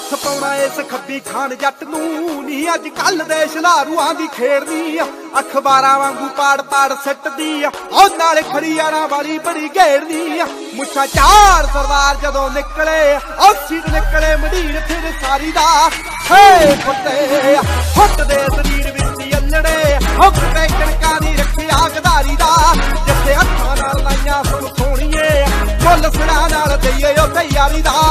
हथ पाउणा इस खब्बी खान जट नूं नी अज कल दे शलारूआं दी खेड़नी अखबारां वांगू पाड़ पाड़ सिटदी ओ नाले खड़ी यारां वाली बड़ी घेड़नी मुछां चार सरदार जदों निकले ओ सीध निकले मडीर फिर सारी दा हे फुट दे शरीर विच अल्लड़े हुक पे कणकां दी रखिया गधारी दा जिथे हत्थां नाल लाइयां सुन सोहणीए मुल सिरां नाल दईए ओ तैयारी दा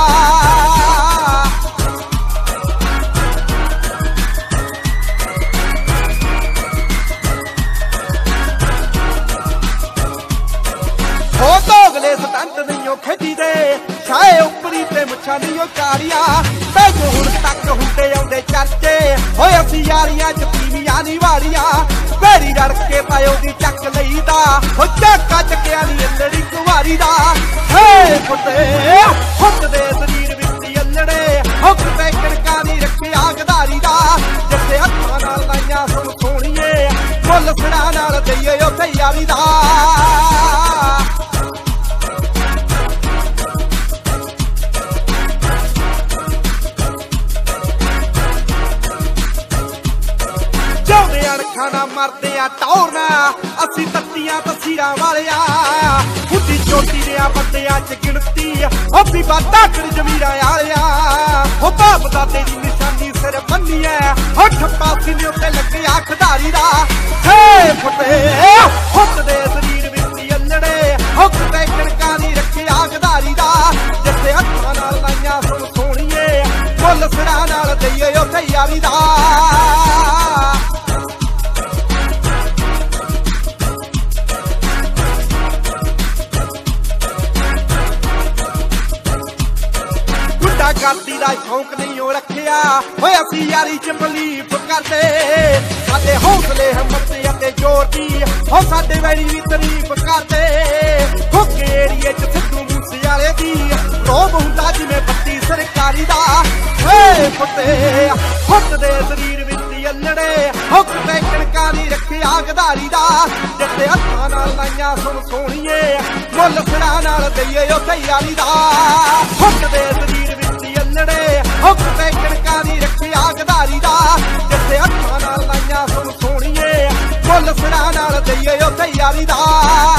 दोगले सटंट नहीं खेडी दे छाए उपरी ते मुछा नहीं कारिया तैनू हुण तक हुंदे आउंदे चर्चे होए असीं यारियां च पीवियां नी वाड़ियां भेरी रड़ के पायो दी चक लईदा हो चक्का चक्किया नी अल्लड़ी कुवारी दा हे फुट दे शरीर विच अल्लड़े हुक पे कणकां दी रखिया गधारी दा जिथे हत्थां नाल लाइयां सुन सोहणीए मुल सिरां नाल दईए ओ तैयारी दा खाना मरदे आ टौरना असी तत्तियां तसीरां वालिया खुदी चोटी दे बंदियां च गिणती ओ बीबा धाकड़ जमीरां आलिया ओ बाप दादे दी निशानी सिर बन्नी है ओ ठप्पा सीने उत्ते लग्गिया खिडारी दा हे फुट दे शरीर विच अल्लड़े हुक पे कणकां दी रखिया गधारी दा जिथे हत्थां नाल लाइयां सुन सोहणीए मुल सिरां नाल दईए ओ तैयारी दा करदी दा शौक नहीं हो रखिया होए असीं यारी च बलीफ करदे साडे हौसले हिम्मत अते जोर दी हो साडे वैरी भी तारीफ करदे हुक्के एरिए च सिद्धू मूसेवाले दी रोब हुंदा जिवें बत्ती सरकारी दा हे फुट दे शरीर विच अल्लड़े हुक पे कणकां दी रखिया गधारी दा जिथे हत्थां नाल लाइयां सुन सोहणीए मुल सिरां नाल दईए ओ तैयारी दा फुट दे शरीर हुक पे कणकां दी रखिया गधारी दा जिथे हत्थां नाल लाइयां सुन सोहणीए मुल सिरां नाल दईए ओ तैयारी दा